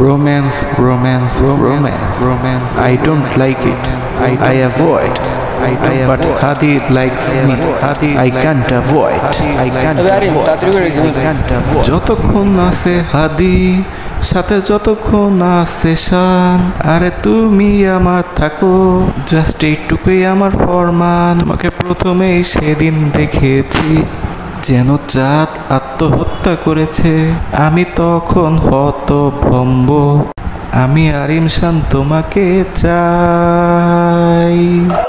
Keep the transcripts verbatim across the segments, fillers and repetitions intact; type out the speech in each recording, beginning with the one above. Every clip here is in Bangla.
Romance, romance, romance, romance. I don't like it. I, I avoid. I don't, but Hadi likes me. Hadi, I can't avoid. I can't avoid. I can't avoid. যতক্ষণ আছে হাদি সাথে যতক্ষণ আছে শান আরে তুমি আমার থাকো জাস্ট এইটুকুই আমার ফরমান তোমাকে প্রথমেই সেদিন দেখেছি যেন চাঁদ আত্মহত্যা করেছে আমি তখন হতভম্ব আমি আরিম শান তোমাকে চাই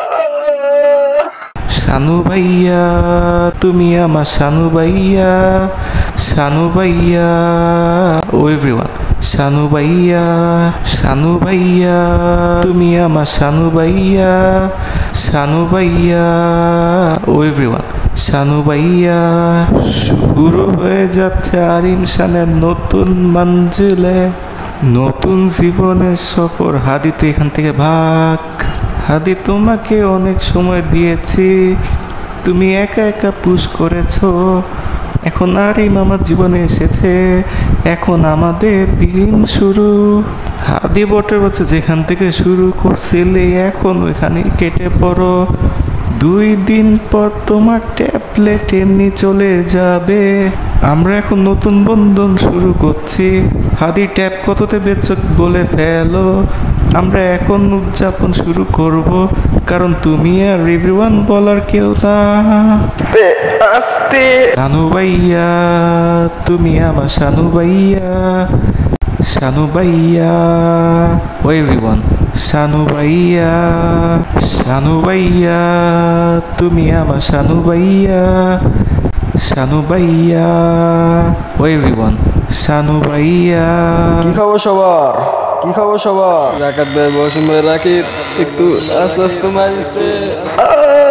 শানু ভাইয়া তুমি আমার শানু ভাইয়া শানু ভাইয়া ও এভরিওয়ান শানু ভাইয়া শানু ভাইয়া তুমি আমার শানু ভাইয়া শানু ভাইয়া ও এভরিওয়ান শানু ভাইয়া শুরু হয়ে যাচ্ছে আরিম শানের নতুন মঞ্জিলে নতুন জীবনের সফর হাদি তো এখান থেকে ভাগ হাদি তোমাকে অনেক সময় দিয়েছি তুমি একা একা পুশ করেছো এখন আরিম আমার জীবনে এসেছে এখন আমাদের দিন শুরু হাদি বটে বলছে যেখান থেকে শুরু করছিলে এখন ওইখানে কেটে পড়ো দুই দিন পর তোমার ট্যাবলেট এমনি চলে যাবে আমরা এখন নতুন বন্ধন শুরু করছি হাদি ট্যাব কততে বেচো বলে ফেলো আমরা এখন উদযাপন শুরু করব কারণ তুমি আর এভরিওয়ান বলার কেউ না আস্তে শানু ভাইয়া তুমি আমার শানু ভাইয়া শানু ভাইয়া ও এভরিওয়ান শানু ভাইয়া শানু ভাইয়া তুমি আমার শানু ভাইয়া শানু ভাইয়া ও এভরিওয়ান শানু ভাইয়া কি খবর সবার কি খবর সবার রাকাত ভাই বসুন ভাই রাকিব একটু আস্তে আস্তে মারিস